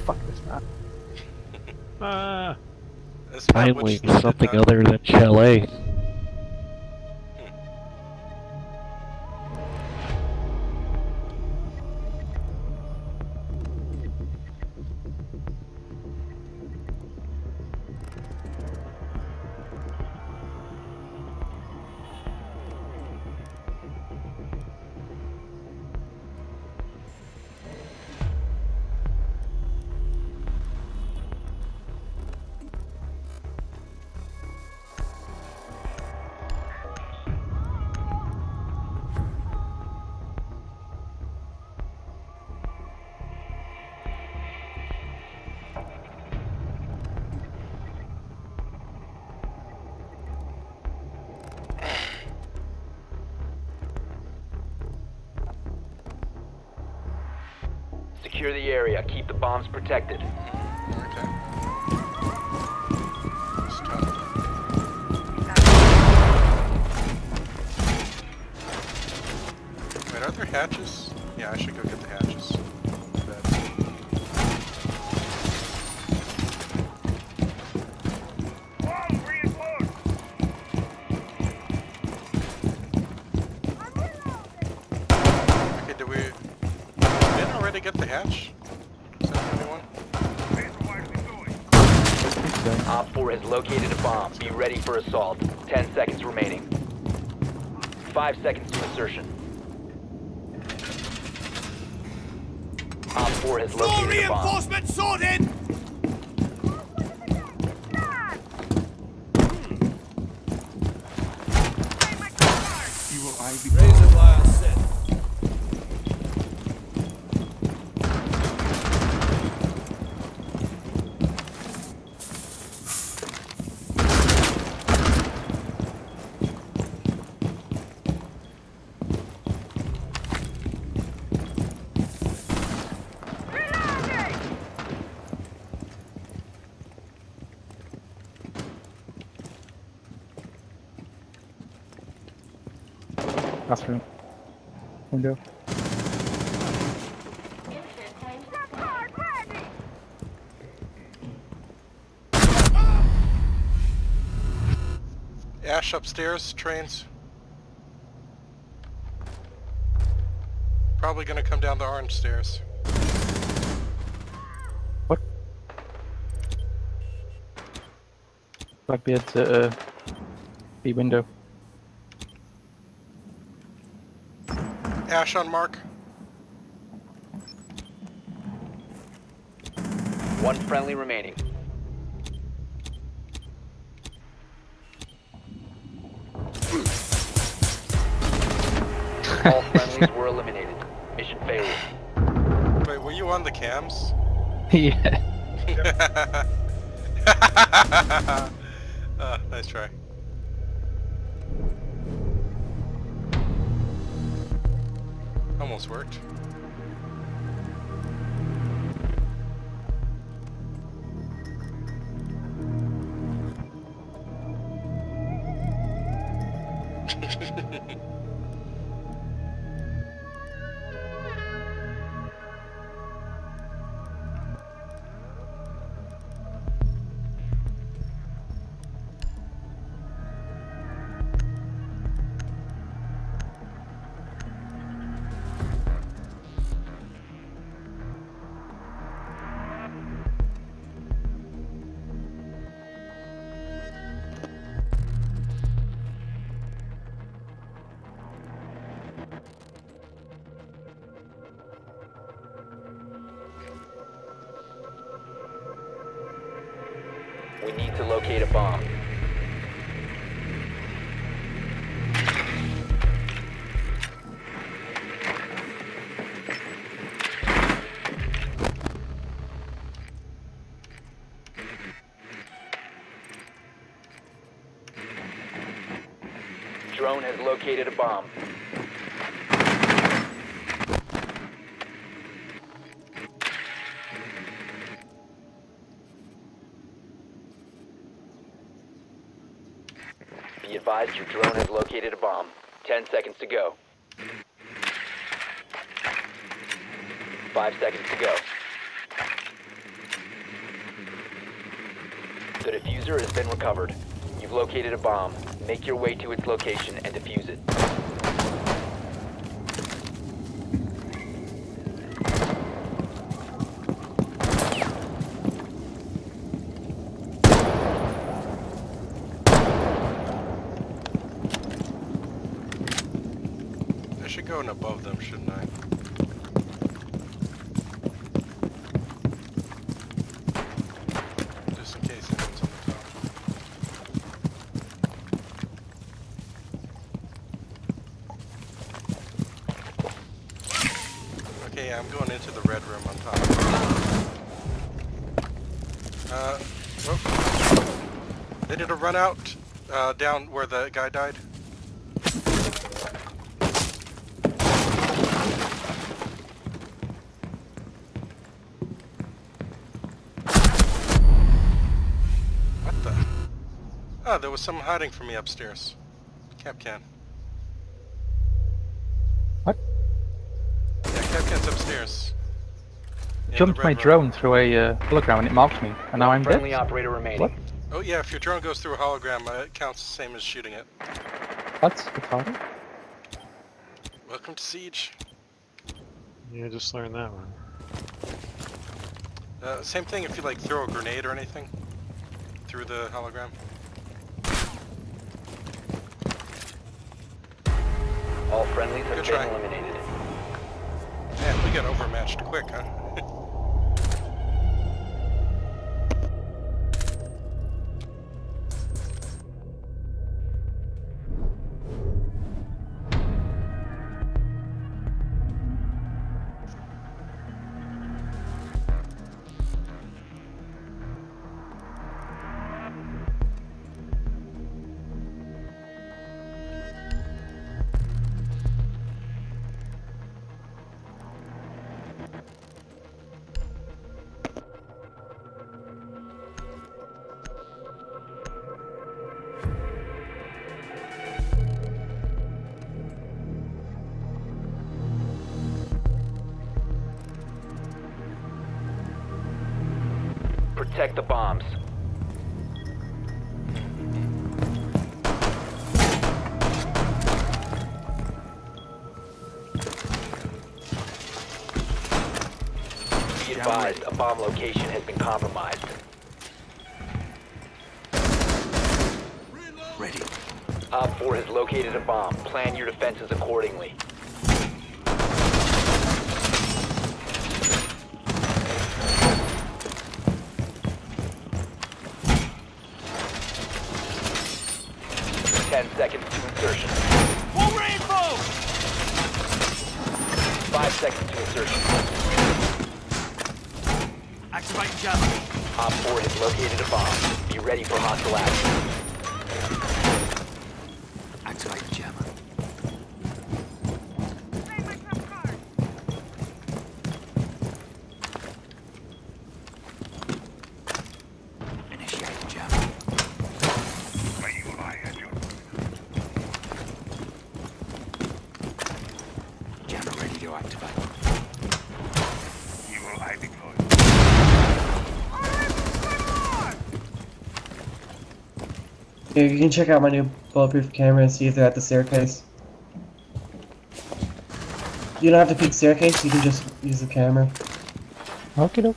fuck this map. This map Finally, which did something not- other than Chalet. Secure the area. Keep the bombs protected. Okay. Stop. Wait, are there hatches? Yeah, I should go get the hatches. Okay, did we didn't already get the hatch? Is that anyone? Op 4 has located a bomb. Be ready for assault. 10 seconds remaining. 5 seconds to insertion. Op 4 has located a bomb. Reinforcement sorted! Razor wire set. Bathroom. Window. Ash upstairs, trains. Probably gonna come down the orange stairs. What? Blackbeard's at B window. Ash on mark. One friendly remaining. All friendlies were eliminated. Mission failure. Wait, were you on the cams? Yeah. Nice try. Almost worked. We need to locate a bomb. Drone has located a bomb. Be advised your drone has located a bomb. 10 seconds to go. 5 seconds to go. The diffuser has been recovered. You've located a bomb. Make your way to its location and defuse it. I should go in above them, shouldn't I? Just in case anyone's on the top. Okay, yeah, I'm going into the red room on top. Whoop. They did a run out down where the guy died. Oh, there was someone hiding from me upstairs. Capcan. What? Yeah, Capcan's upstairs. In Jumped the my red room. drone through a hologram and it marked me, and now I'm Friendly dead. operator remaining. What? Oh yeah, if your drone goes through a hologram, it counts the same as shooting it. That's retarded. Welcome to Siege. Yeah, just learned that one. Same thing if you like throw a grenade or anything through the hologram. All friendlies have Good been try. eliminated. Man, we got overmatched quick, huh? Protect the bombs. Be advised, a bomb location has been compromised. Ready. Op 4 has located a bomb. Plan your defenses accordingly. Seconds to insertion. Full rainbow! 5 seconds to insertion. Activating jammer. Op 4 has located a bomb. Be ready for hostile action. Activating jammer. Initiating jammer. Jammer ready to activate. Yeah, you can check out my new bulletproof camera and see if they're at the staircase. You don't have to peek staircase, you can just use the camera. Okay, doke.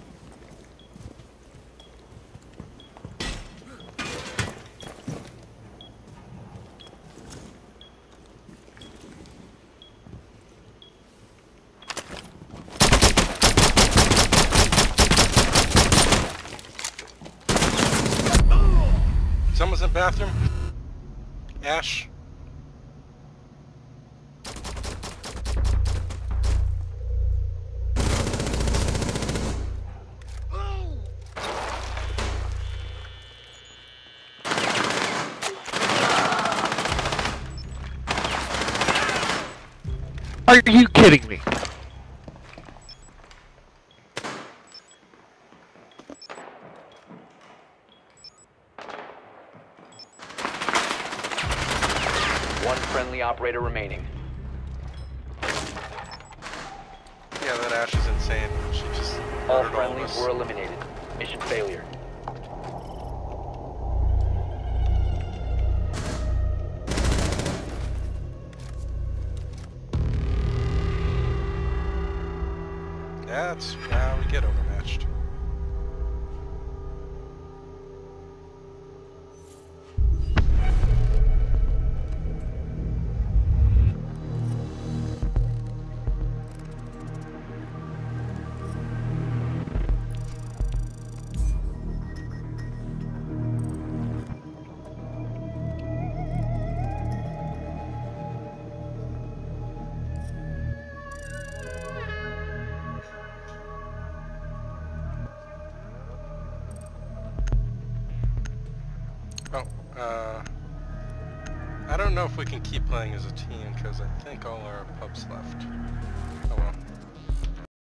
Someone's in the bathroom. Ash. Are you kidding me? One friendly operator remaining. Yeah, that Ash is insane. She just All murdered friendlies of us. were eliminated. Mission failure. That's how we get overmatched. I don't know if we can keep playing as a team because I think all our pups left. Oh well.